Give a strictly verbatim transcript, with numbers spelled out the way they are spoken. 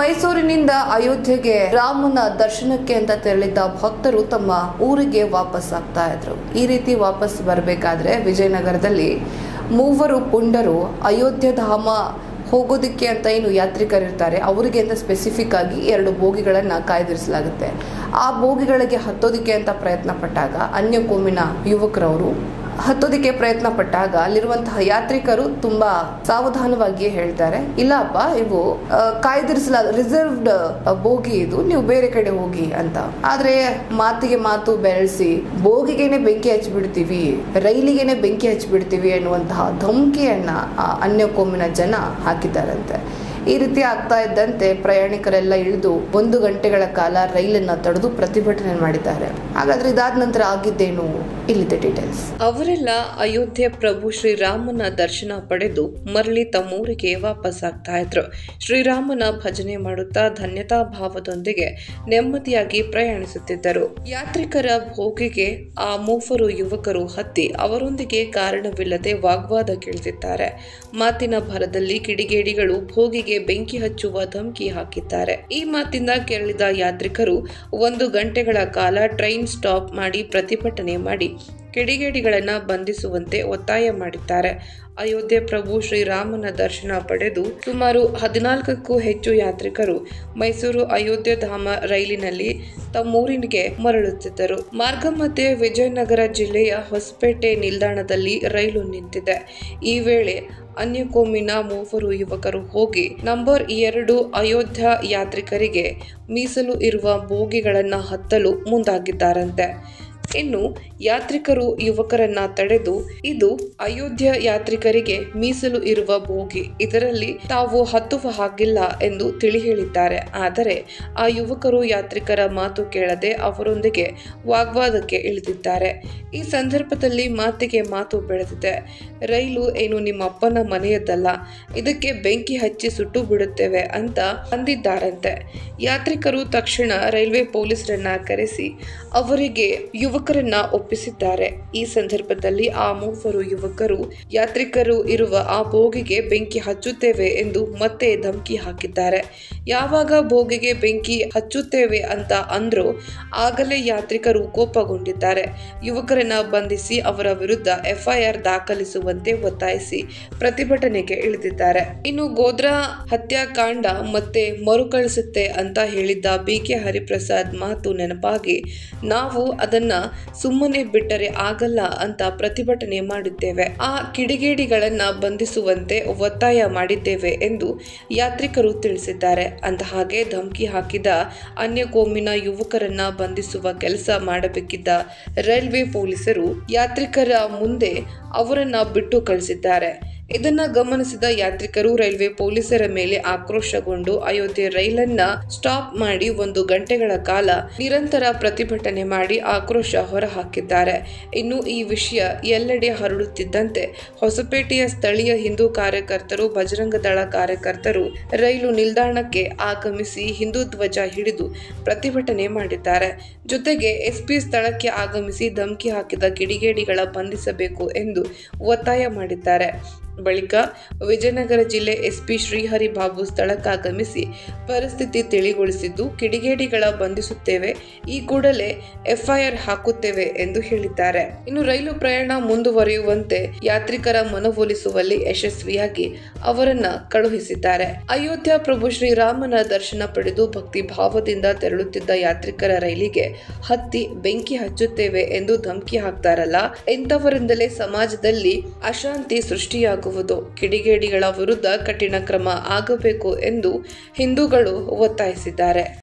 ಮೈಸೂರಿನಿಂದ ಅಯೋಧ್ಯೆಗೆ ರಾಮನ ದರ್ಶನಕ್ಕೆ ಅಂತ ತೆರಳಿದ್ದ ಭಕ್ತರು ತಮ್ಮ ಊರಿಗೆ ವಾಪಸ್ ಆಗ್ತಾ ಇದ್ರು. ಈ ರೀತಿ ವಾಪಸ್ ಬರಬೇಕಾದ್ರೆ ವಿಜಯನಗರದಲ್ಲಿ ಮೂವರು ಪುಂಡರು ಅಯೋಧ್ಯ ಧಾಮ ಹೋಗೋದಕ್ಕೆ ಅಂತ ಏನು ಯಾತ್ರಿಕರಿರ್ತಾರೆ ಅವರಿಗೆ ಅಂತ ಸ್ಪೆಸಿಫಿಕ್ ಆಗಿ ಎರಡು ಬೋಗಿಗಳನ್ನು ಕಾಯ್ದಿರಿಸಲಾಗುತ್ತೆ. ಆ ಬೋಗಿಗಳಿಗೆ ಹತ್ತೋದಕ್ಕೆ ಅಂತ ಪ್ರಯತ್ನ ಪಟ್ಟಾಗ ಅನ್ಯ ಕೋಮಿನ ಯುವಕರವರು ಹತ್ತೋದಕ್ಕೆ ಪ್ರಯತ್ನ ಪಟ್ಟಾಗ ಅಲ್ಲಿರುವಂತಹ ಯಾತ್ರಿಕರು ತುಂಬಾ ಸಾವಧಾನವಾಗಿಯೇ ಹೇಳ್ತಾರೆ, ಇಲ್ಲಪ್ಪ ಇವು ಕಾಯ್ದಿರಿಸಲಾದ ರಿಸರ್ವ್ಡ್ ಬೋಗಿ, ಇದು ನೀವು ಬೇರೆ ಕಡೆ ಹೋಗಿ ಅಂತ. ಆದ್ರೆ ಮಾತಿಗೆ ಮಾತು ಬೆಳೆಸಿ ಬೋಗಿಗೆನೆ ಬೆಂಕಿ ಹಚ್ಚಿಬಿಡ್ತೀವಿ, ರೈಲಿಗೆನೆ ಬೆಂಕಿ ಹಚ್ಚಿಬಿಡ್ತೀವಿ ಅನ್ನುವಂತಹ ಧಮಕಿಯನ್ನ ಅನ್ಯ ಕೋಮಿನ ಜನ ಹಾಕಿದ್ದಾರಂತೆ. ಈ ರೀತಿ ಆಗ್ತಾ ಇದ್ದಂತೆ ಪ್ರಯಾಣಿಕರೆಲ್ಲ ಇಳಿದು ಒಂದು ಗಂಟೆಗಳ ಕಾಲ ರೈಲನ್ನ ತಡೆದು ಪ್ರತಿಭಟನೆ ಮಾಡಿದ್ದಾರೆ. ಹಾಗಾದ್ರೆ ಇದಾದ ನಂತರ ಆಗಿದ್ದೇನು, ಇಲ್ಲಿದೆ ಡೀಟೇಲ್ಸ್. ಅವರೆಲ್ಲ ಅಯೋಧ್ಯೆ ಪ್ರಭು ಶ್ರೀರಾಮನ ದರ್ಶನ ಪಡೆದು ಮರಳಿ ತಮ್ಮೂರಿಗೆ ವಾಪಸ್ ಆಗ್ತಾ ಇದ್ರು. ಶ್ರೀರಾಮನ ಭಜನೆ ಮಾಡುತ್ತಾ ಧನ್ಯತಾ ಭಾವದೊಂದಿಗೆ ನೆಮ್ಮದಿಯಾಗಿ ಪ್ರಯಾಣಿಸುತ್ತಿದ್ದರು. ಯಾತ್ರಿಕರ ಭೋಗಿಗೆ ಆ ಮೂವರು ಯುವಕರು ಹತ್ತಿ ಅವರೊಂದಿಗೆ ಕಾರಣವಿಲ್ಲದೆ ವಾಗ್ವಾದಕ್ಕಿಳಿದಿದ್ದಾರೆ. ಮಾತಿನ ಭರದಲ್ಲಿ ಕಿಡಿಗೇಡಿಗಳು ಭೋಗಿಗೆ ಬೆಂಕಿ ಹಚ್ಚುವ ಧಮಕಿ ಹಾಕಿದ್ದಾರೆ. ಈ ಮಾತಿಂದ ಕೆರಳಿದ ಯಾತ್ರಿಕರು ಒಂದು ಗಂಟೆಗಳ ಕಾಲ ಟ್ರೈನ್ ಸ್ಟಾಪ್ ಮಾಡಿ ಪ್ರತಿಭಟನೆ ಮಾಡಿ ಕಿಡಿಗೇಡಿಗಳನ್ನ ಬಂಧಿಸುವಂತೆ ಒತ್ತಾಯ ಮಾಡಿದ್ದಾರೆ. ಅಯೋಧ್ಯೆ ಪ್ರಭು ಶ್ರೀರಾಮನ ದರ್ಶನ ಪಡೆದು ಸುಮಾರು ಹದಿನಾಲ್ಕಕ್ಕೂ ಹೆಚ್ಚು ಯಾತ್ರಿಕರು ಮೈಸೂರು ಅಯೋಧ್ಯೆ ಧಾಮ ರೈಲಿನಲ್ಲಿ ತಮ್ಮೂರಿಗೆ ಮರಳುತ್ತಿದ್ದರು. ಮಾರ್ಗ ಮಧ್ಯೆ ವಿಜಯನಗರ ಜಿಲ್ಲೆಯ ಹೊಸಪೇಟೆ ನಿಲ್ದಾಣದಲ್ಲಿ ರೈಲು ನಿಂತಿದೆ. ಈ ವೇಳೆ ಅನ್ಯ ಕೋಮಿನ ಮೂವರು ಯುವಕರು ಹೋಗಿ ನಂಬರ್ ಎರಡು ಅಯೋಧ್ಯ ಯಾತ್ರಿಕರಿಗೆ ಮೀಸಲು ಇರುವ ಬೋಗಿಗಳನ್ನ ಹತ್ತಲು ಮುಂದಾಗಿದ್ದಾರಂತೆ. ಇನ್ನು ಯಾತ್ರಿಕರು ಯುವಕರನ್ನ ತಡೆದು, ಇದು ಅಯೋಧ್ಯ ಯಾತ್ರಿಕರಿಗೆ ಮೀಸಲು ಇರುವ ಬೋಗಿ, ಇದರಲ್ಲಿ ತಾವು ಹತ್ತುವ ಹಾಗಿಲ್ಲ ಎಂದು ತಿಳಿ ಹೇಳಿದ್ದಾರೆ. ಆದರೆ ಆ ಯುವಕರು ಯಾತ್ರಿಕರ ಮಾತು ಕೇಳದೆ ಅವರೊಂದಿಗೆ ವಾಗ್ವಾದಕ್ಕೆ ಇಳಿದಿದ್ದಾರೆ. ಈ ಸಂದರ್ಭದಲ್ಲಿ ಮಾತಿಗೆ ಮಾತು ಬೆಳೆದಿದೆ. ರೈಲು ಏನು ನಿಮ್ಮಪ್ಪನ ಮನೆಯದ್ದಲ್ಲ, ಇದಕ್ಕೆ ಬೆಂಕಿ ಹಚ್ಚಿ ಸುಟ್ಟು ಬಿಡುತ್ತೇವೆ ಅಂತ ಅಂದಿದ್ದಾರಂತೆ. ಯಾತ್ರಿಕರು ತಕ್ಷಣ ರೈಲ್ವೆ ಪೊಲೀಸರನ್ನ ಕರೆಸಿ ಅವರಿಗೆ ಯುವಕರನ್ನ ಒಪ್ಪಿಸಿದ್ದಾರೆ. ಈ ಸಂದರ್ಭದಲ್ಲಿ ಆ ಮೂವರು ಯುವಕರು ಯಾತ್ರಿಕರು ಇರುವ ಆ ಬೋಗಿಗೆ ಬೆಂಕಿ ಹಚ್ಚುತ್ತೇವೆ ಎಂದು ಮತ್ತೆ ಧಮಕಿ ಹಾಕಿದ್ದಾರೆ. ಯಾವಾಗ ಬೋಗಿಗೆ ಬೆಂಕಿ ಹಚ್ಚುತ್ತೇವೆ ಅಂತ ಅಂದ್ರೋ ಆಗಲೇ ಯಾತ್ರಿಕರು ಕೋಪಗೊಂಡಿದ್ದಾರೆ. ಯುವಕರನ್ನ ಬಂಧಿಸಿ ಅವರ ವಿರುದ್ಧ ಎಫ್ಐಆರ್ ದಾಖಲಿಸುವಂತೆ ಒತ್ತಾಯಿಸಿ ಪ್ರತಿಭಟನೆಗೆ ಇಳಿದಿದ್ದಾರೆ. ಇನ್ನು ಗೋಧ್ರಾ ಹತ್ಯಾಕಾಂಡ ಮತ್ತೆ ಮರುಕಳಿಸುತ್ತೆ ಅಂತ ಹೇಳಿದ್ದ ಬಿ ಕೆ ಹರಿಪ್ರಸಾದ್ ಮಾತು ನೆನಪಾಗಿ ನಾವು ಅದನ್ನ ಸುಮ್ಮನೆ ಬಿಟ್ಟರೆ ಆಗಲ್ಲ ಅಂತ ಪ್ರತಿಭಟನೆ ಮಾಡಿದ್ದೇವೆ. ಆ ಕಿಡಿಗೇಡಿಗಳನ್ನ ಬಂಧಿಸುವಂತೆ ಒತ್ತಾಯ ಮಾಡಿದ್ದೇವೆ ಎಂದು ಯಾತ್ರಿಕರು ತಿಳಿಸಿದ್ದಾರೆ. ಅಂದ ಹಾಗೆ ಧಮಕಿ ಹಾಕಿದ ಅನ್ಯ ಕೋಮಿನ ಯುವಕರನ್ನ ಬಂಧಿಸುವ ಕೆಲಸ ಮಾಡಬೇಕಿದ್ದ ರೈಲ್ವೆ ಪೊಲೀಸರು ಯಾತ್ರಿಕರ ಮುಂದೆ ಅವರನ್ನ ಬಿಟ್ಟು ಕಳಿಸಿದ್ದಾರೆ. ಇದನ್ನ ಗಮನಿಸಿದ ಯಾತ್ರಿಕರು ರೈಲ್ವೆ ಪೊಲೀಸರ ಮೇಲೆ ಆಕ್ರೋಶಗೊಂಡು ಅಯೋಧ್ಯೆ ರೈಲನ್ನ ಸ್ಟಾಪ್ ಮಾಡಿ ಒಂದು ಗಂಟೆಗಳ ಕಾಲ ನಿರಂತರ ಪ್ರತಿಭಟನೆ ಮಾಡಿ ಆಕ್ರೋಶ ಹೊರಹಾಕಿದ್ದಾರೆ. ಇನ್ನು ಈ ವಿಷಯ ಎಲ್ಲೆಡೆ ಹರಡುತ್ತಿದ್ದಂತೆ ಹೊಸಪೇಟೆಯ ಸ್ಥಳೀಯ ಹಿಂದೂ ಕಾರ್ಯಕರ್ತರು, ಬಜರಂಗ ದಳ ಕಾರ್ಯಕರ್ತರು ರೈಲು ನಿಲ್ದಾಣಕ್ಕೆ ಆಗಮಿಸಿ ಹಿಂದೂ ಧ್ವಜ ಹಿಡಿದು ಪ್ರತಿಭಟನೆ ಮಾಡಿದ್ದಾರೆ. ಜೊತೆಗೆ ಎಸ್ಪಿ ಸ್ಥಳಕ್ಕೆ ಆಗಮಿಸಿ ಧಮಕಿ ಹಾಕಿದ ಕಿಡಿಗೇಡಿಗಳ ಬಂಧಿಸಬೇಕು ಎಂದು ಒತ್ತಾಯ ಮಾಡಿದ್ದಾರೆ. ಬಳಿಕ ವಿಜಯನಗರ ಜಿಲ್ಲೆ ಎಸ್ಪಿ ಶ್ರೀಹರಿ ಬಾಬು ಸ್ಥಳಕ್ಕಾಗಮಿಸಿ ಪರಿಸ್ಥಿತಿ ತಿಳಿಗೊಳಿಸಿದ್ದು, ಕಿಡಿಗೇಡಿಗಳ ಬಂಧಿಸುತ್ತೇವೆ, ಈ ಕೂಡಲೇ ಎಫ್ಐಆರ್ ಹಾಕುತ್ತೇವೆ ಎಂದು ಹೇಳಿದ್ದಾರೆ. ಇನ್ನು ರೈಲು ಪ್ರಯಾಣ ಮುಂದುವರಿಯುವಂತೆ ಯಾತ್ರಿಕರ ಮನವೊಲಿಸುವಲ್ಲಿ ಯಶಸ್ವಿಯಾಗಿ ಅವರನ್ನ ಕಳುಹಿಸಿದ್ದಾರೆ. ಅಯೋಧ್ಯ ಪ್ರಭು ಶ್ರೀರಾಮನ ದರ್ಶನ ಪಡೆದು ಭಕ್ತಿ ಭಾವದಿಂದ ತೆರಳುತ್ತಿದ್ದ ಯಾತ್ರಿಕರ ರೈಲಿಗೆ ಹತ್ತಿ ಬೆಂಕಿ ಹಚ್ಚುತ್ತೇವೆ ಎಂದು ಧಮಕಿ ಹಾಕ್ತಾರಲ್ಲ, ಇಂಥವರಿಂದಲೇ ಸಮಾಜದಲ್ಲಿ ಅಶಾಂತಿ ಸೃಷ್ಟಿಯಾಗುವುದು. ಕಿಡಿಗೇಡಿಗಳ ವಿರುದ್ಧ ಕಠಿಣ ಕ್ರಮ ಆಗಬೇಕು ಎಂದು ಹಿಂದೂಗಳು ಒತ್ತಾಯಿಸಿದ್ದಾರೆ.